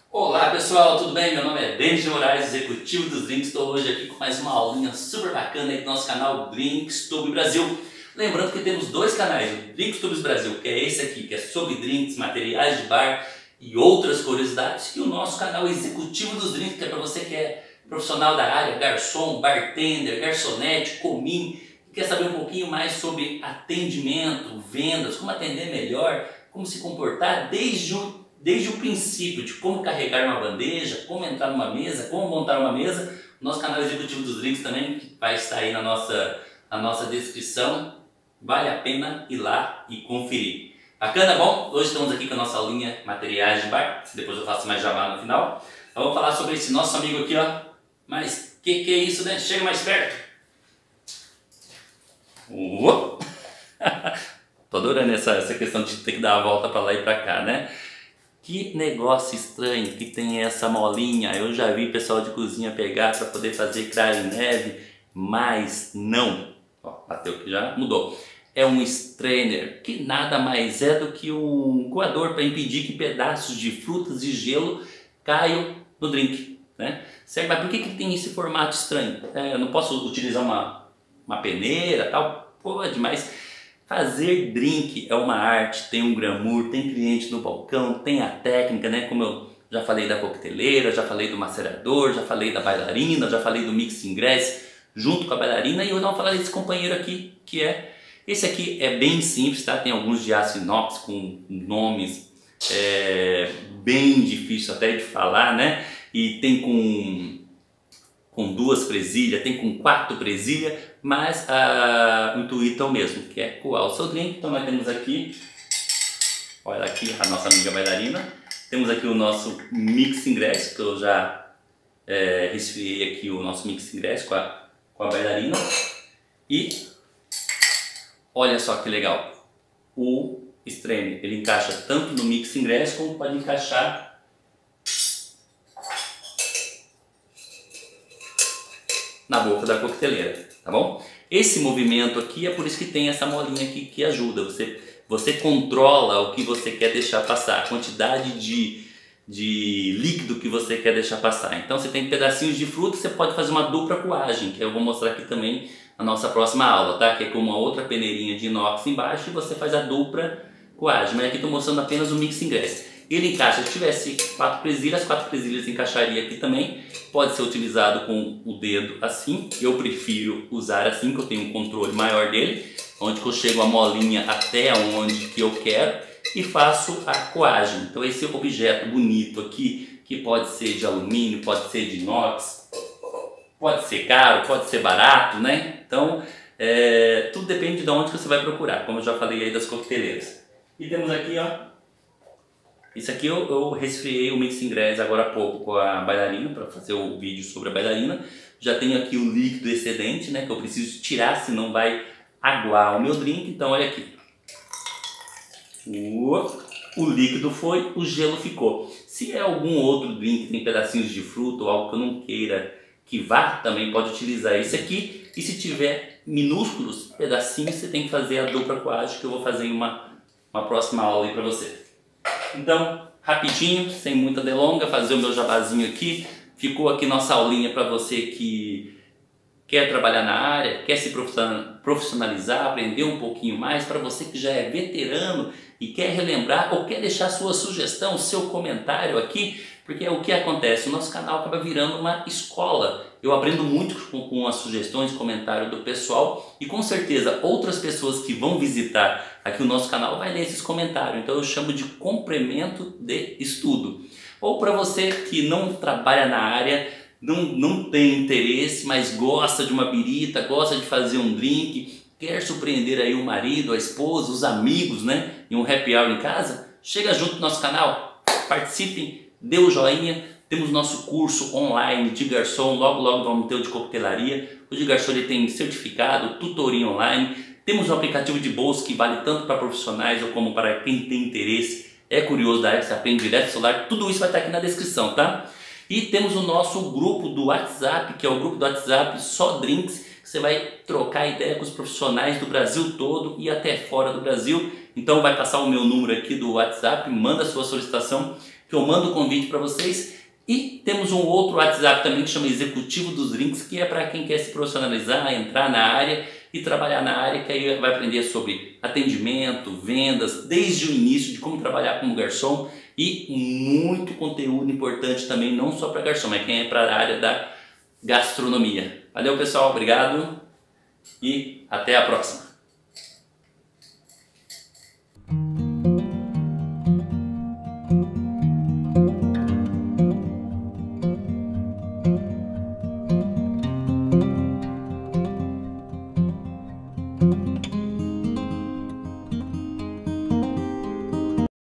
Olá pessoal, tudo bem? Meu nome é Denis de Moraes, executivo dos Drinks. Estou hoje aqui com mais uma aulinha super bacana aí do nosso canal Drinks Brasil. Lembrando que temos dois canais, o Drinks Brasil, que é esse aqui, que é sobre drinks, materiais de bar e outras curiosidades, e o nosso canal Executivo dos Drinks, que é para você que é profissional da área, garçom, bartender, garçonete, comin, e quer saber um pouquinho mais sobre atendimento, vendas, como atender melhor, como se comportar desde o princípio de como carregar uma bandeja, como entrar numa mesa, como montar uma mesa. O nosso canal Executivo dos Drinks também, que vai estar aí na nossa descrição. Vale a pena ir lá e conferir. Bacana? Bom, hoje estamos aqui com a nossa aulinha Materiais de Bar. Depois eu faço mais jabá no final. Então, vamos falar sobre esse nosso amigo aqui, ó. Mas que é isso, né? Chega mais perto. Tô adorando essa questão de ter que dar a volta para lá e para cá, né? Que negócio estranho que tem essa molinha. Eu já vi pessoal de cozinha pegar para poder fazer cravo em neve, mas não. Ó, bateu que já mudou. É um strainer, que nada mais é do que um coador para impedir que pedaços de frutas e gelo caiam no drink, né? Certo? Mas por que tem esse formato estranho? Eu não posso utilizar uma peneira, tal? Pode, mas fazer drink é uma arte, tem um glamour, tem cliente no balcão, tem a técnica, né? Como eu já falei da coqueteleira, já falei do macerador, já falei da bailarina, já falei do mixing glass junto com a bailarina, e eu não falarei desse companheiro aqui, que é... Esse aqui é bem simples, tá? Tem alguns de aço inox com nomes bem difíceis até de falar, né? E tem com 2 presilhas, tem com 4 presilhas, mas o intuito é o mesmo, que é coar o seu drink. Então nós temos aqui, olha aqui a nossa amiga bailarina, temos aqui o nosso mixing glass, que eu já resfriei aqui o nosso mixing glass com a bailarina, e olha só que legal, o strainer, ele encaixa tanto no mixing glass como pode encaixar na boca da coqueteleira, tá bom? Esse movimento aqui é por isso que tem essa molinha aqui que ajuda, você controla o que você quer deixar passar, a quantidade de líquido que você quer deixar passar. Então você tem pedacinhos de fruta, você pode fazer uma dupla coagem, que eu vou mostrar aqui também na nossa próxima aula, tá? Que é com uma outra peneirinha de inox embaixo e você faz a dupla coagem, mas aqui estou mostrando apenas o mixing glass. Ele encaixa, se tivesse 4 presilhas, as 4 presilhas encaixaria aqui também. Pode ser utilizado com o dedo assim, eu prefiro usar assim, que eu tenho um controle maior dele, onde que eu chego a molinha até onde que eu quero e faço a coagem. Então esse objeto bonito aqui, que pode ser de alumínio, pode ser de inox, pode ser caro, pode ser barato, né? Então tudo depende de onde que você vai procurar, como eu já falei aí das coqueteleiras. E temos aqui, ó, isso aqui eu resfriei o mixing glass agora há pouco com a bailarina, para fazer o vídeo sobre a bailarina. Já tenho aqui o líquido excedente, né, que eu preciso tirar, senão vai aguar o meu drink. Então olha aqui, o líquido foi, o gelo ficou. Se é algum outro drink que tem pedacinhos de fruta ou algo que eu não queira que vá, também pode utilizar esse aqui. E se tiver minúsculos pedacinhos, você tem que fazer a dupla coagem, que eu vou fazer em uma próxima aula aí para você. Então, rapidinho, sem muita delonga, fazer o meu jabazinho aqui. Ficou aqui nossa aulinha para você que quer trabalhar na área, quer se profissionalizar, aprender um pouquinho mais. Para você que já é veterano e quer relembrar ou quer deixar sua sugestão, seu comentário aqui, porque o que acontece? O nosso canal acaba virando uma escola. Eu aprendo muito com as sugestões, comentários do pessoal, e com certeza outras pessoas que vão visitar aqui o nosso canal vai ler esses comentários. Então eu chamo de complemento de estudo. Ou para você que não trabalha na área, não tem interesse, mas gosta de uma birita, gosta de fazer um drink, quer surpreender aí o marido, a esposa, os amigos, né, em um happy hour em casa, chega junto no nosso canal, participem, dê o joinha. Temos nosso curso online de garçom, logo vamos ter o de coquetelaria. O de garçom ele tem certificado, tutoria online. Temos um aplicativo de bolsa que vale tanto para profissionais ou como para quem tem interesse, é curioso da área, que você aprende direto no celular. Tudo isso vai estar aqui na descrição, tá? E temos o nosso grupo do WhatsApp, que é o grupo do WhatsApp Só Drinks, que você vai trocar ideia com os profissionais do Brasil todo e até fora do Brasil. Então vai passar o meu número aqui do WhatsApp, manda a sua solicitação que eu mando o convite para vocês. E temos um outro WhatsApp também que chama Executivo dos Drinks, que é para quem quer se profissionalizar, entrar na área e trabalhar na área, que aí vai aprender sobre atendimento, vendas, desde o início de como trabalhar como garçom e muito conteúdo importante também, não só para garçom, mas quem é para a área da gastronomia. Valeu, pessoal, obrigado e até a próxima.